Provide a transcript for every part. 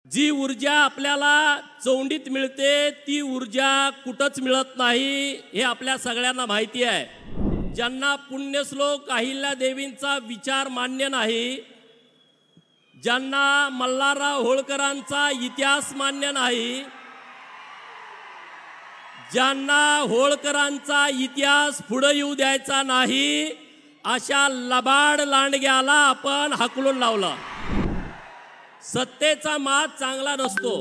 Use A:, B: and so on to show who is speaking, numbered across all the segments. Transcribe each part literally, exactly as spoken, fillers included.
A: जी ऊर्जा आपल्याला चौंडीत मिळते ती ऊर्जा कुठंच मिळत नाही हे आपल्या सगळ्यांना माहिती आहे। ज्यांना पुण्यश्लोक अहिल्यादेवींचा विचार मान्य नाही, ज्यांना मल्हारराव होळकरांचा इतिहास मान्य नाही, ज्यांना होळकरांचा इतिहास पुढे येऊ द्यायचा नाही, अशा लबाड लांडग्याला आपण हाकलून लावला। सत्तेचा माज चांगला नसतो।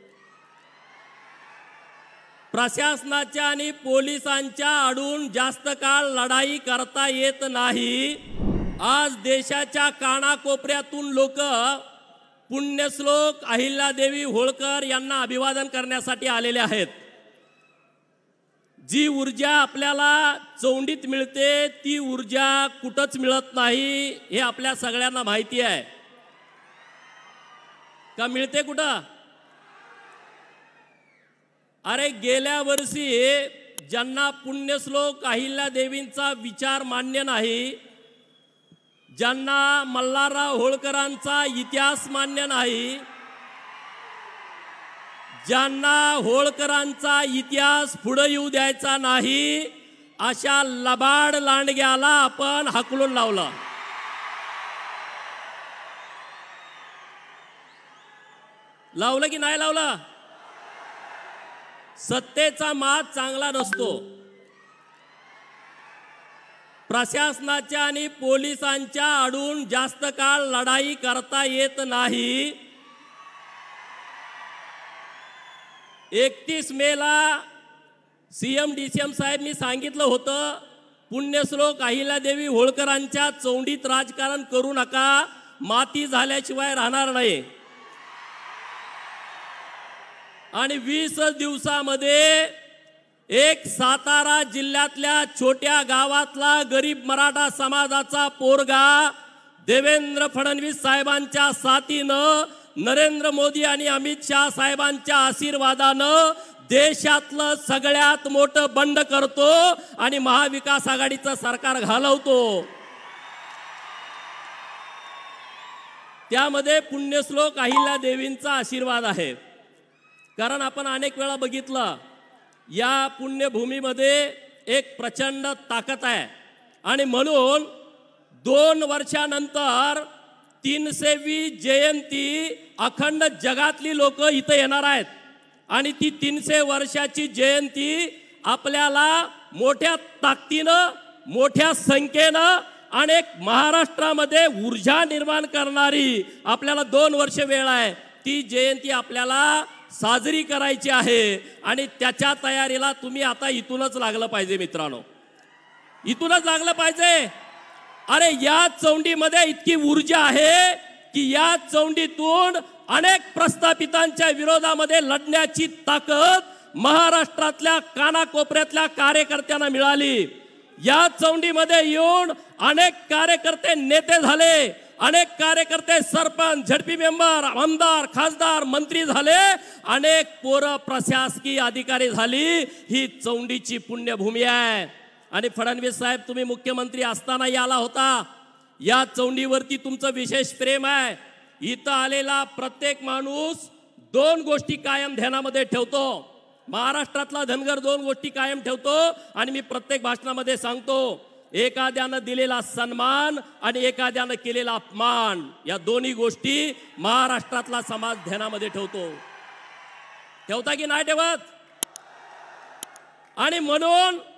A: प्रशासनाच्या आणि पोलिसांच्या आडून जास्त काळ लढाई करता येत नाही। आज देशाच्या कानाकोपऱ्यातून लोक पुण्यश्लोक अहिल्यादेवी होळकर यांना अभिवादन करण्यासाठी आलेले आहेत। जी ऊर्जा आपल्याला चौंडीत मिळते ती ऊर्जा कुठंच मिळत नाही हे आपल्या सगळ्यांना माहिती आहे। का मिळते कुठं? अरे गेल्या वर्षी ज्यांना पुण्यश्लोक अहिल्यादेवींचा विचार मान्य नाही, ज्यांना मल्हारराव होळकरांचा इतिहास मान्य नाही, ज्यांना होळकरांचा इतिहास पुढे येऊ द्यायचा नाही, अशा लबाड लांडग्याला आपण हाकलून लावला। लावलं की नाही लावलं? सत्तेचा माज चांगला नसतो। प्रशासनाच्या आणि पोलिसांच्या आडून जास्त काळ लढाई करता येत नाही। एकतीस मेला सीएम डीसीएम साहेब मी सांगितलं होतं, पुण्यश्लोक अहिल्यादेवी होळकरांच्या चौंडीत राजकारण करू नका, माती झाल्याशिवाय राहणार नाही। आणि वीस दिवसामध्ये एक सातारा जिल्ह्यातल्या छोट्या गावातला गरीब मराठा समाजाचा पोरगा देवेंद्र फडणवीस साहेबांच्या साथीनं, नरेंद्र मोदी आणि अमित शाह साहेबांच्या आशीर्वादानं देशातलं सगळ्यात मोठं बंड करतो आणि महाविकास आघाडीचं सरकार घालवतो। त्यामध्ये पुण्यश्लोक अहिल्यादेवींचा आशीर्वाद आहे। कारण आपण अनेक वेळा बघितलं, या पुण्यभूमीमध्ये एक प्रचंड ताकद आहे आणि म्हणून दोन वर्षानंतर तीनशेवी जयंती अखंड जगातली लोक इथं येणार आहेत आणि ती तीनशे वर्षाची जयंती आपल्याला मोठ्या ताकदीनं, मोठ्या संख्येनं आणि महाराष्ट्रामध्ये ऊर्जा निर्माण करणारी आपल्याला दोन वर्ष वेळ आहे। ती जयंती आपल्याला साजरी करायची आहे आणि त्याच्या तयारीला तुम्ही आता इथूनच लागलं पाहिजे मित्रांनो, इथूनच लागलं पाहिजे। अरे या चौंडीमध्ये इतकी ऊर्जा आहे की या चौंडीतून अनेक प्रस्थापितांच्या विरोधामध्ये लढण्याची ताकद महाराष्ट्रातल्या कानाकोपऱ्यातल्या कार्यकर्त्यांना मिळाली। या चौंडीमध्ये येऊन अनेक कार्यकर्ते नेते झाले, अनेक कार्यकर्ते सरपंच, झडपी मेंबर, आमदार, खासदार, मंत्री झाले, अनेक पोरं प्रशासकीय अधिकारी झाली। ही चौंडीची पुण्यभूमी आहे। आणि फडणवीस साहेब, तुम्ही मुख्यमंत्री असतानाही आला होता। या चौंडीवरती तुमचं विशेष प्रेम आहे। इथं आलेला प्रत्येक माणूस दोन गोष्टी कायम ध्यानामध्ये ठेवतो। महाराष्ट्रातला धनगर दोन गोष्टी कायम ठेवतो आणि मी प्रत्येक भाषणामध्ये सांगतो, एखाद्यानं दिलेला सन्मान आणि एखाद्यानं केलेला अपमान, या दोन्ही गोष्टी महाराष्ट्रातला समाज ध्यानामध्ये ठेवतो। ठेवता की नाही ठेवत? आणि म्हणून